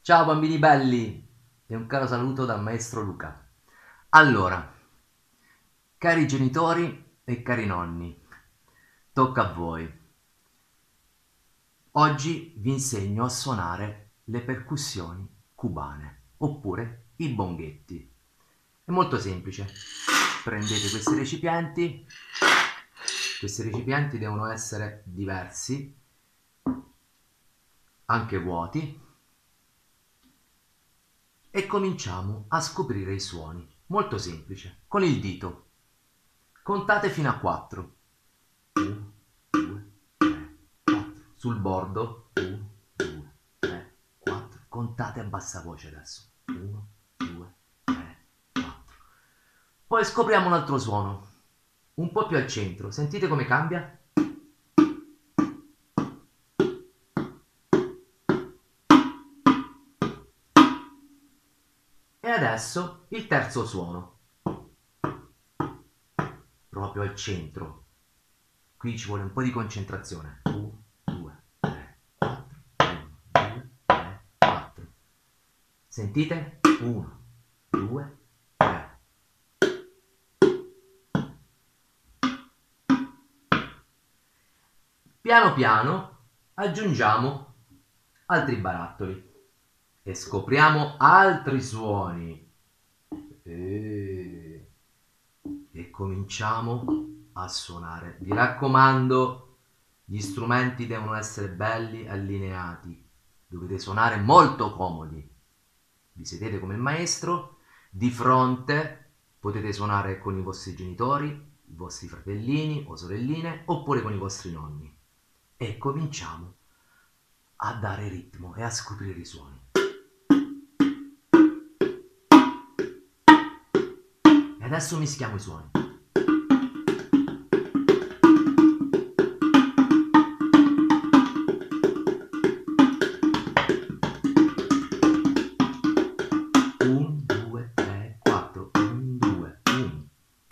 Ciao bambini belli e un caro saluto dal maestro Luca. Allora, cari genitori e cari nonni, tocca a voi. Oggi vi insegno a suonare le percussioni cubane, oppure i bonghetti. È molto semplice. Prendete questi recipienti devono essere diversi, anche vuoti, e cominciamo a scoprire i suoni. Molto semplice, con il dito. Contate fino a 4. 1, 2, 3, 4. Sul bordo. 1, 2, 3, 4. Contate a bassa voce adesso. 1, 2, 3, 4. Poi scopriamo un altro suono. Un po' più al centro. Sentite come cambia? E adesso il terzo suono. Proprio al centro. Qui ci vuole un po' di concentrazione. 1, 2, 3, 4. 1, 2, 3, 4. Sentite? 1, 2, 3. Piano piano aggiungiamo altri barattoli e scopriamo altri suoni. E cominciamo a suonare. Vi raccomando, gli strumenti devono essere belli allineati. Dovete suonare molto comodi. Vi sedete come il maestro, di fronte potete suonare con i vostri genitori, i vostri fratellini o sorelline, oppure con i vostri nonni. E cominciamo a dare ritmo e a scoprire i suoni. E adesso mischiamo i suoni. Un, due, tre, quattro. Un, due, un.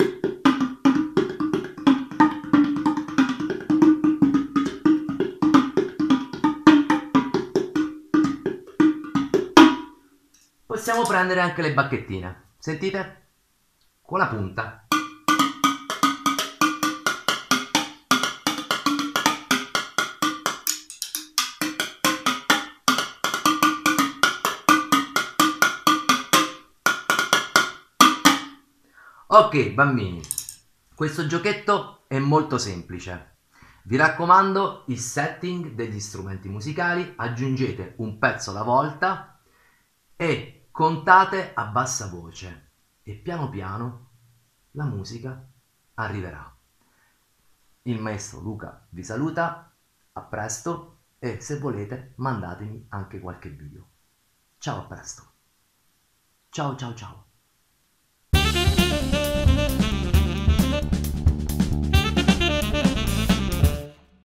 Possiamo prendere anche le bacchettine. Sentite? Con la punta. Ok, bambini, questo giochetto è molto semplice. Vi raccomando, il setting degli strumenti musicali, aggiungete un pezzo alla volta e contate a bassa voce e piano piano la musica arriverà. Il maestro Luca vi saluta, a presto e se volete mandatemi anche qualche video. Ciao, a presto. Ciao ciao ciao.